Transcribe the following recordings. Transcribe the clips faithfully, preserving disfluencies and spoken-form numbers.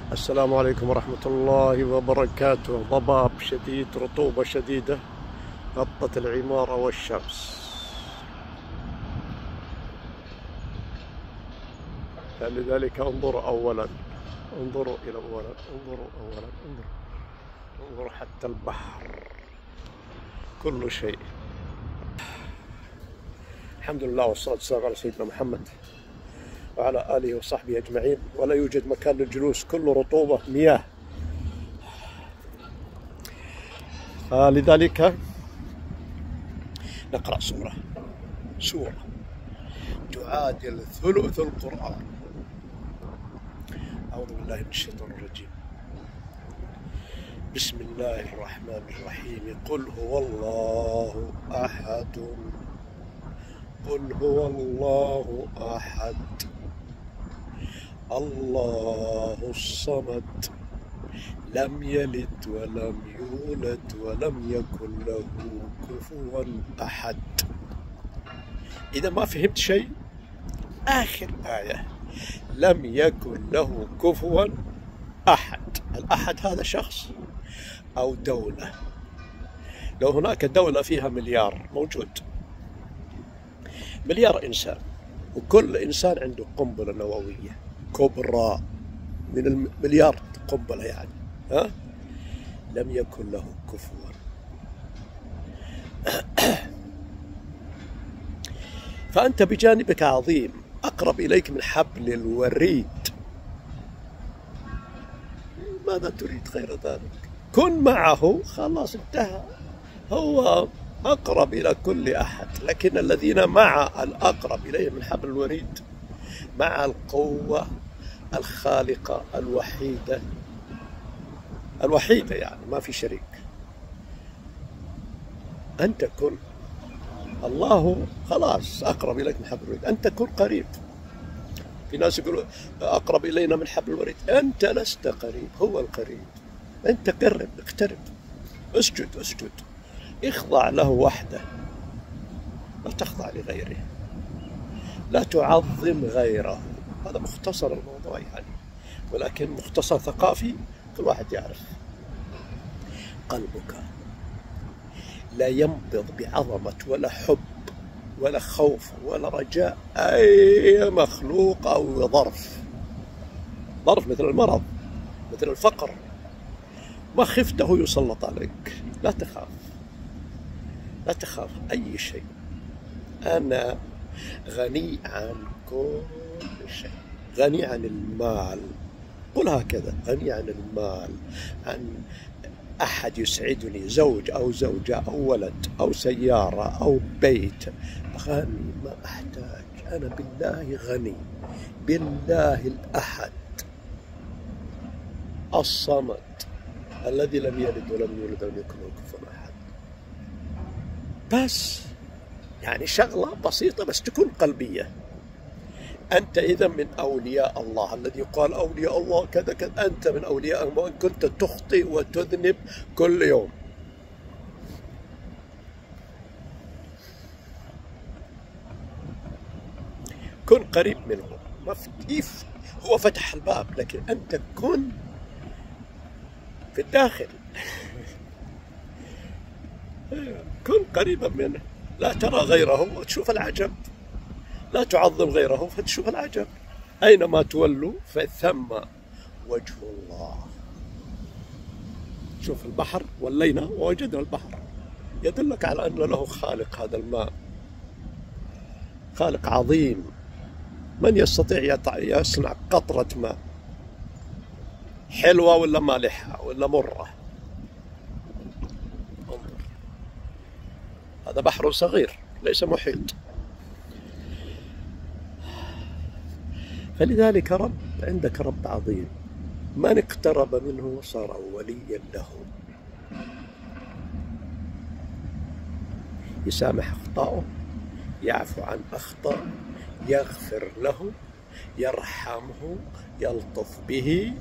السلام عليكم ورحمة الله وبركاته. ضباب شديد، رطوبة شديدة غطت العمارة والشمس، فلذلك انظروا أولا، انظروا إلى أولا، انظروا أولا، انظروا انظروا حتى البحر، كل شيء. الحمد لله والصلاة والسلام على سيدنا محمد وعلى آله وصحبه أجمعين. ولا يوجد مكان للجلوس، كله رطوبة مياه. فلذلك نقرأ سورة سورة تعادل ثلث القرآن. أعوذ بالله من الشيطان الرجيم. بسم الله الرحمن الرحيم. قل هو الله أحد، قل هو الله أحد، الله الصمد، لم يلد ولم يولد ولم يكن له كفوا أحد. إذا ما فهمت شيء، آخر آية، لم يكن له كفوا أحد. الأحد هذا شخص أو دولة. لو هناك دولة فيها مليار موجود، مليار إنسان، وكل إنسان عنده قنبلة نووية كبرى من المليار قنبلة يعني، ها؟ لم يكن له كفوا. فأنت بجانبك عظيم، أقرب إليك من حبل الوريد. ماذا تريد غير ذلك؟ كن معه، خلاص انتهى. هو أقرب إلى كل أحد، لكن الذين مع الأقرب إليه من حبل الوريد، مع القوة الخالقة الوحيدة الوحيدة يعني ما في شريك. أنت كن، الله خلاص أقرب إليك من حبل الوريد، أنت كن قريب. في ناس يقولوا أقرب إلينا من حبل الوريد، أنت لست قريب، هو القريب. أنت قرب، اقترب، اسجد اسجد، اخضع له وحده، لا تخضع لغيره، لا تعظم غيره. هذا مختصر الموضوع يعني، ولكن مختصر ثقافي كل واحد يعرف. قلبك لا ينبض بعظمة ولا حب ولا خوف ولا رجاء أي مخلوق أو ظرف. ظرف مثل المرض، مثل الفقر، ما خفته يسلط عليك. لا تخاف، لا تخاف أي شيء. أنا غني عن كل شيء، غني عن المال. قل هكذا، غني عن المال، عن أحد يسعدني، زوج أو زوجة أو ولد أو سيارة أو بيت. غني، ما أحتاج. أنا بالله غني، بالله الأحد الصمد الذي لم يلد ولم يولد ولم يكن له كفوا أحد. بس يعني شغلة بسيطة بس تكون قلبية. أنت إذا من أولياء الله، الذي يقال أولياء الله كذا كذا، أنت من أولياء الله وإن كنت تخطئ وتذنب كل يوم. كن قريب منه. ما في، هو فتح الباب، لكن أنت كن في الداخل. كن قريبا منه، لا ترى غيره وتشوف العجب، لا تعظم غيره فتشوف العجب. أينما تولوا فثم وجه الله. شوف البحر، ولينا ووجدنا البحر، يدلك على أن له خالق. هذا الماء خالق عظيم. من يستطيع يصنع قطرة ماء حلوة ولا مالحة ولا مرة؟ انظر، هذا بحر صغير ليس محيط. فلذلك رب، عندك رب عظيم، من اقترب منه صار وليا له. يسامح أخطاءه، يعفو عن أخطاء، يغفر له، يرحمه، يلطف به.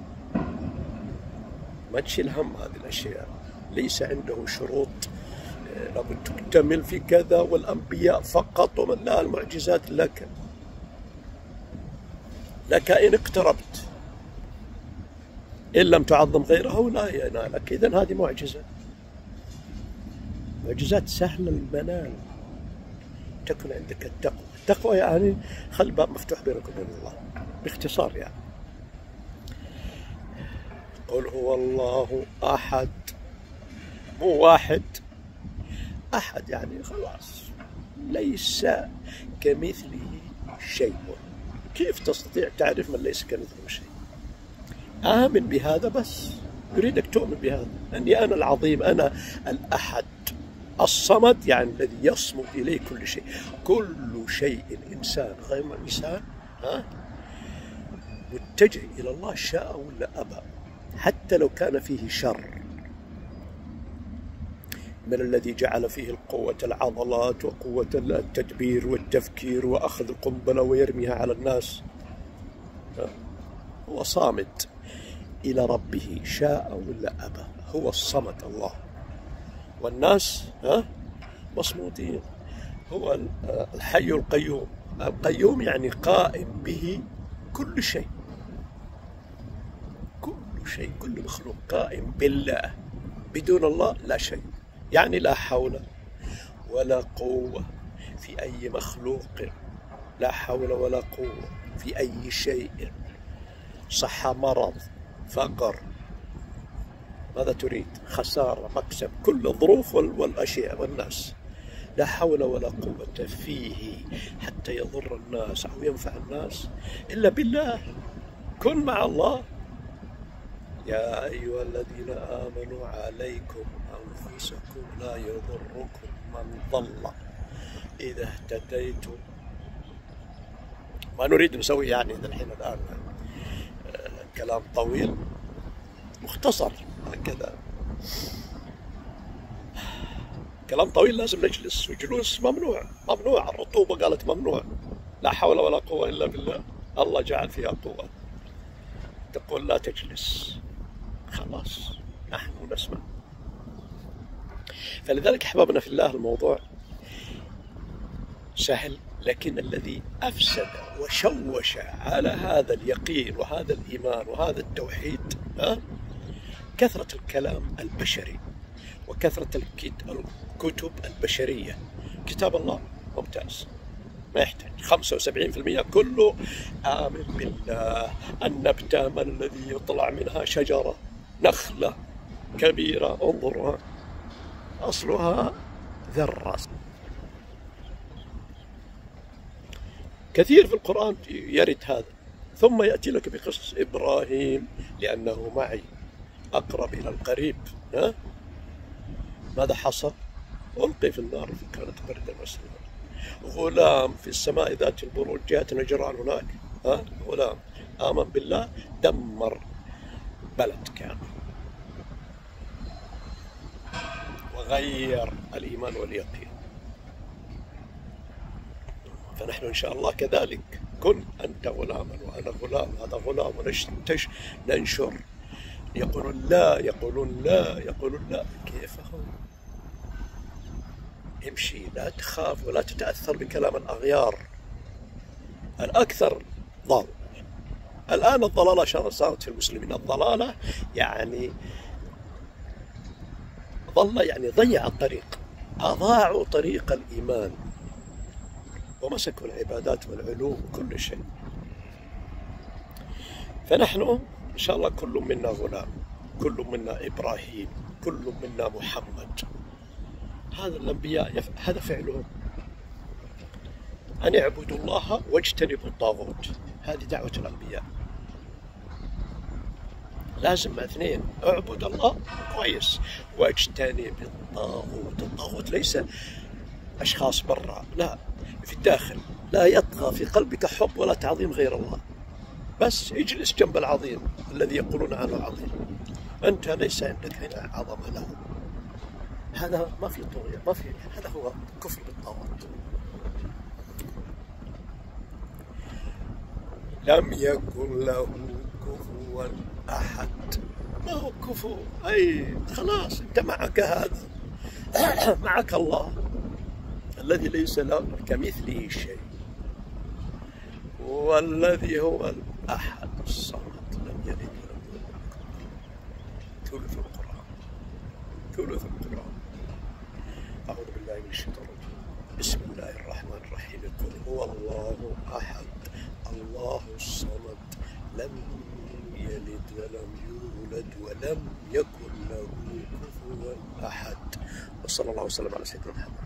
ما تشيل هم هذه الأشياء. ليس عنده شروط لابد تكتمل في كذا، والأنبياء فقط، ومن لا، المعجزات لك لك إن اقتربت. إن لم تعظم غيره لا ينالك. إذن هذه معجزة، معجزات سهلة المنال. تكون عندك التقوى. التقوى يعني خلي باب مفتوح بينك وبين الله، باختصار يعني. قل هو الله أحد، مو واحد، أحد يعني خلاص ليس كمثله شيء. كيف تستطيع تعرف من ليس كمثله شيء؟ آمن بهذا بس، يريدك تؤمن بهذا، أني أنا العظيم، أنا الأحد الصمد، يعني الذي يصمد إليه كل شيء. كل شيء إنسان غير إنسان ها متجه إلى الله شاء ولا أبى، حتى لو كان فيه شر. من الذي جعل فيه القوة العضلات وقوة التدبير والتفكير وأخذ القنبلة ويرميها على الناس؟ هو صامد إلى ربه شاء ولا أبى، هو الصمد الله. والناس ها مصمودين. هو الحي القيوم. القيوم يعني قائم به كل شيء، كل شيء، كل مخلوق قائم بالله. بدون الله لا شيء، يعني لا حول ولا قوة في أي مخلوق، لا حول ولا قوة في أي شيء. صحة، مرض، فقر، ماذا تريد؟ خسارة، مكسب، كل الظروف والأشياء والناس، لا حول ولا قوة فيه حتى يضر الناس أو ينفع الناس إلا بالله. كن مع الله. يا أيها الذين آمنوا عليكم أنفسكم لا يضركم من ضل إذا اهتديتم. ما نريد نسوي يعني الحين الآن كلام طويل، مختصر هكذا. كلام طويل لازم نجلس، وجلوس ممنوع، ممنوع. الرطوبة قالت ممنوع. لا حول ولا قوة إلا بالله. الله جعل فيها قوة. تقول لا تجلس، خلاص نحن نسمع. فلذلك أحبابنا في الله الموضوع سهل، لكن الذي أفسد وشوش على هذا اليقين وهذا الإيمان وهذا التوحيد ها كثرة الكلام البشري وكثرة الكتب البشرية. كتاب الله ممتاز، ما يحتاج. خمسة وسبعين بالمئة كله آمن بالله. النبتة من الذي يطلع منها شجرة نخلة كبيرة، انظرها أصلها ذرة. كثير في القرآن يرد هذا. ثم يأتي لك بقصص إبراهيم لأنه معي أقرب إلى القريب. ها؟ ماذا حصل؟ ألقي في النار فكانت بردا وسلاما. غلام في السماء ذات البروج جاءت نجران هناك. ها؟ غلام آمن بالله دمر بلد كان، وغير الإيمان واليقين. فنحن إن شاء الله كذلك. كن أنت غلاما وأنا غلام، هذا غلام، وننتش ننشر. يقولون لا، يقولون لا، يقولون لا. كيف هو؟ امشي، لا تخاف ولا تتأثر بكلام الأغيار. الأكثر ضال. الآن الضلالة صارت في المسلمين. الضلالة يعني ضل، يعني ضيع الطريق، أضاعوا طريق الإيمان ومسكوا العبادات والعلوم وكل شيء. فنحن إن شاء الله كل منا غلام، كل منا إبراهيم، كل منا محمد. هذا الأنبياء يف... هذا فعلهم، أن اعبدوا الله واجتنبوا الطاغوت. هذه دعوة الأنبياء. لازم اثنين، اعبد الله كويس واجتنب الطاغوت. الطاغوت ليس أشخاص برا، لا، في الداخل. لا يطغى في قلبك حب ولا تعظيم غير الله، بس اجلس جنب العظيم الذي يقولون عنه عظيم. أنت ليس عندك هنا عظمة له. هذا ما في طغيان، ما في، هذا هو كفر بالطاغوت. لم يكن له كفوا أحد. ما هو كفو؟ أي خلاص أنت معك هذا معك الله الذي ليس له كمثله شيء، والذي هو الأحد الصمد لم يلد ولم يولد. ثلث القرآن، ثلث القرآن. أعوذ بالله من الشيطان الرجيم. بسم الله الرحمن الرحيم. قل هو الله أحد الله الصمد لم يلد ولم يولد ولم يكن له كفوا أحد. وصلى الله وسلم على سيدنا محمد.